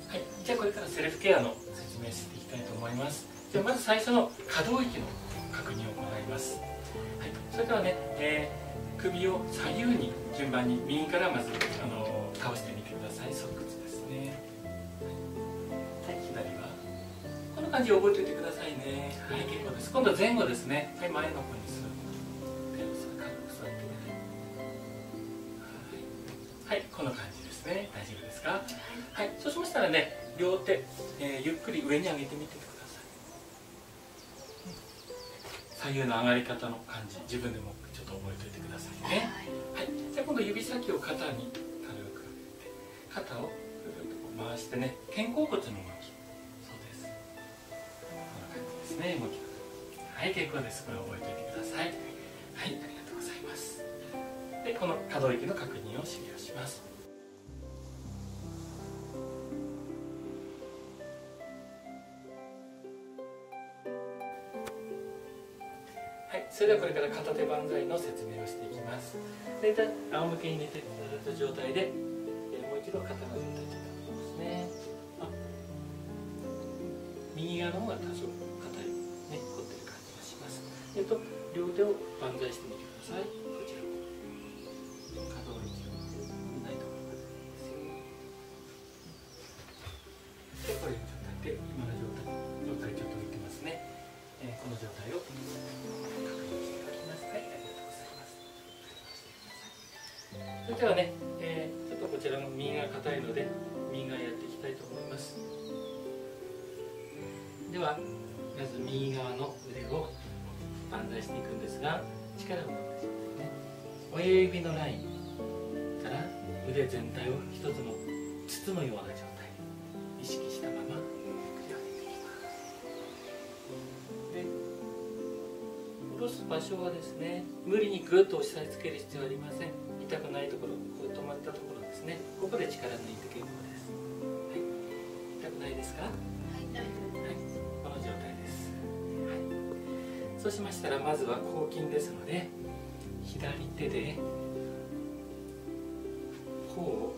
はい、じゃあこれからセルフケアの説明していきたいと思います。じゃあまず最初の可動域の確認を行います。はい、それではね、首を左右に順番に右からまず倒してみてください。側屈ですね。はい、左はこの感じを覚えておいてくださいね。はい、結構です。今度は前後ですね。はい、前の方にする。手を軽く座ってね。はい、この感じですね。大丈夫ですか？はい、そうしましたらね、両手、ゆっくり上に上げてみてください。左右の上がり方の感じ、自分でもちょっと覚えておいてくださいね。はい、じゃあ今度指先を肩に軽く当てて、肩をぐるっとこう回してね、肩甲骨の動き。そうです。こんな感じですね、動きが。はい、結構です。これを覚えておいてください。はい、ありがとうございます。で、この可動域の確認を終了します。はい、それではこれから片手万歳の説明をしていきます。大体仰向けに寝ていただいた状態で、もう一度肩の状態でいますね。右側の方が多少硬い、ね、凝ってる感じがします。両手を万歳してみてください。こちらも可動域をないところまでですよ。で、こういう状態で今の状態ちょっと浮いてますね。この状態を確認しておきます。はい、ありがとうございます。それではね、ちょっとこちらの右が硬いので右側やっていきたいと思います。ではまず右側の腕を万歳していくんですが、力を抜いて親指のラインから腕全体を一つの筒のような状態に意識したまま下ろす場所はですね、無理にグッと押さえつける必要はありません。痛くないところ、こう止まったところですね。ここで力抜いて結構です。はい、痛くないですか？はい、はい、この状態です。はい、そうしましたらまずは後筋ですので、左手で頬を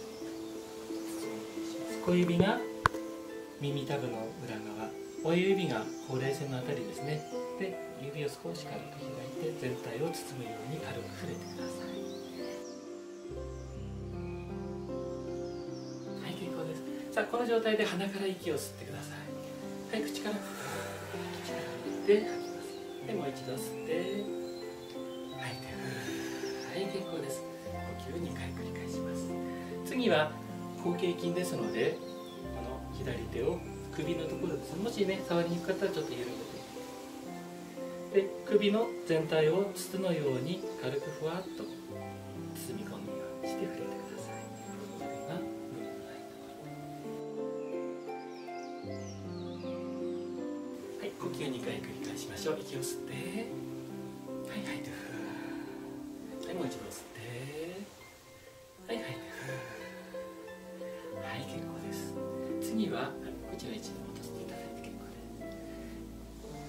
小指が耳たぶの裏側、親指がほうれい線のあたりですね。で、指を少し軽く開いて全体を包むように軽く触れてください。はい、結構です。さあ、この状態で鼻から息を吸ってください。はい、口から吐いて吐きます。で、もう一度吸って吐いて、はい、結構です。呼吸2回繰り返します。次は後傾筋ですので、この左手を首のところです。もしね、触りにくかったらちょっと緩めて。で、首の全体を筒のように軽くふわっと包み込むようにして触れてください。これが無理のないところ。はい、呼吸2回繰り返しましょう。息を吸って、はい、吐いて、はい、もう一度吸って、はい、吐いて、はい、結構です。次はこちら一度戻していただいて結構です。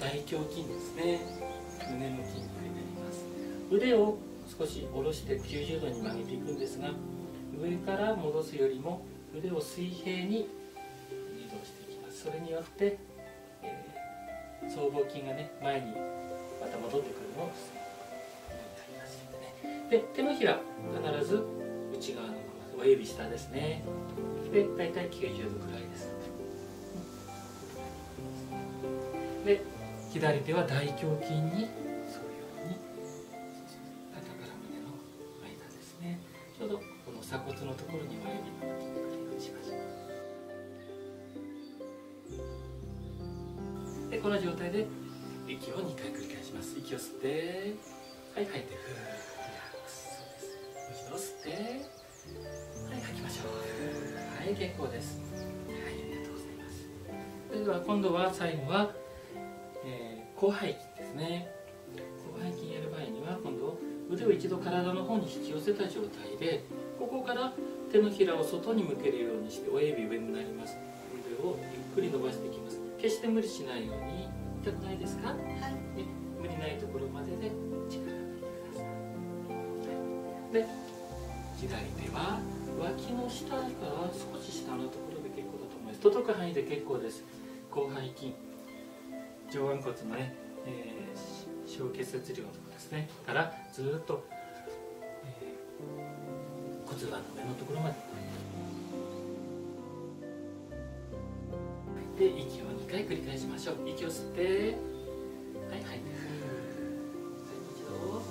大胸筋ですね。胸の筋肉になります。腕を少し下ろして90度に曲げていくんですが、上から戻すよりも腕を水平に移動していきます。それによって、僧帽筋がね、前にまた戻ってくるのを防ぐようになりますのでね。で、手のひら必ず内側のまま、親指下ですね。で、大体90度くらいです。で、左手は大胸筋に沿うように肩から胸の間ですね。ちょうどこの鎖骨のところに親指が来てくるようにしましょう。で、この状態で息を2回繰り返します。息を吸って、はい、吐いて、ふー、リラックス。そうです。息を吸って、はい、吐きましょう。はい、結構です。はい、ありがとうございます。それでは今度は最後は広背筋ですね。広背筋やる場合には今度腕を一度体の方に引き寄せた状態で、ここから手のひらを外に向けるようにして親指上になります。腕をゆっくり伸ばしていきます。決して無理しないように。痛くないですか？はい、ね、無理ないところまでで力を抜いてください。で、左手は脇の下から少し下のところで結構だと届く範囲で結構です。広背筋、上腕骨のね、小結節量のところですねからずっと、骨盤の上のところまでで、息を2回繰り返しましょう。息を吸って、はい、吐いて、一度息を吸って、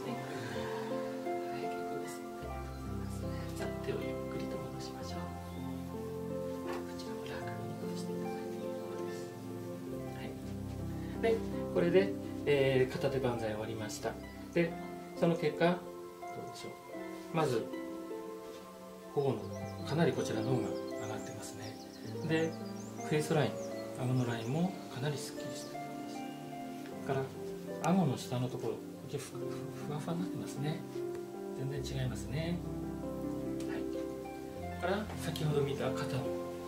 はい、結構です。さあ、手をゆっくりと戻しましょう。こちらも楽に戻していただいて結構です。はい、でこれで、片手万歳終わりました。でその結果どうでしょう。まず頬のかなりこちらの方が上がってますね。でフェイスライン、顎のラインもかなりすっきりしています。だから顎の下のところ、こっちふわふわになってますね。全然違いますね。はい。から先ほど見た肩の動き具合、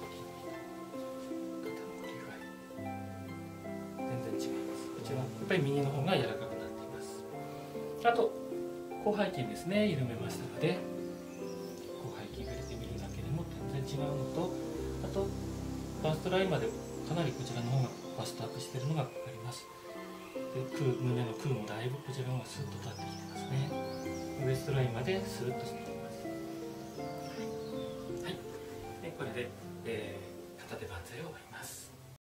全然違います。こちらやっぱり右の方が柔らかくなっています。あと広背筋ですね、緩めましたので広背筋触れてみるだけでも全然違うのと、あとバストラインまでかなりこちらの方がバストアップしているのが分かります。で胸の空もだいぶこちらの方がスッと立ってきてますね。ウエストラインまでスーッとしています。はい、でこれで、片手万歳を終わります。